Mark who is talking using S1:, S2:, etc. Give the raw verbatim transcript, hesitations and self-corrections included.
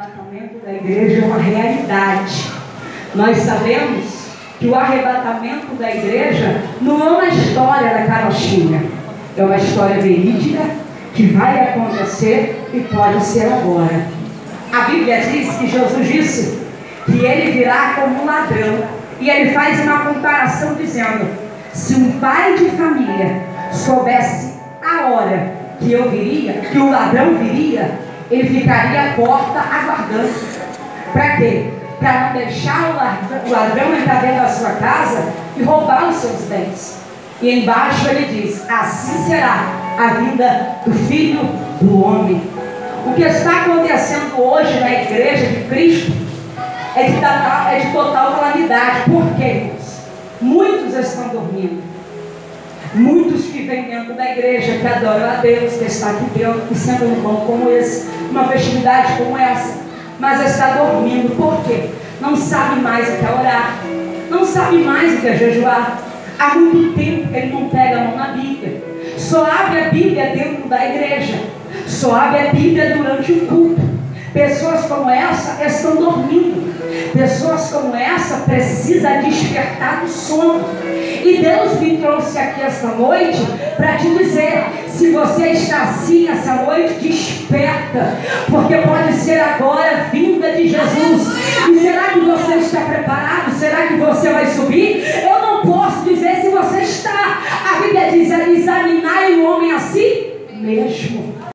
S1: arrebatamento da igreja é uma realidade. Nós sabemos que o arrebatamento da igreja não é uma história da carochinha, é uma história verídica que vai acontecer e pode ser agora. A Bíblia diz que Jesus disse que ele virá como um ladrão, e ele faz uma comparação dizendo: se um pai de família soubesse a hora que eu viria, que o ladrão viria, ele ficaria à porta aguardando. Para quê? Para não deixar o ladrão, o ladrão entrar dentro da sua casa e roubar os seus bens. E embaixo ele diz: assim será a vinda do Filho do Homem. O que está acontecendo hoje na igreja de Cristo é de total, é de total calamidade. Por quê, irmãos? Muitos estão dormindo. Muitos que vêm dentro da igreja, que adoram a Deus, que está aqui dentro, que sentam num banco como esse, uma festividade como essa, mas está dormindo. Por quê? Não sabe mais o que é orar, não sabe mais o que é jejuar. Há muito tempo que ele não pega a mão na Bíblia, só abre a Bíblia dentro da igreja, só abre a Bíblia durante o culto. Pessoas como essa estão dormindo. Pessoas como essa precisam despertar do sono. E Deus me trouxe aqui esta noite para te dizer: se você está assim essa noite, desperta, porque pode ser agora a vinda de Jesus. E será que você está preparado? Será que você vai subir?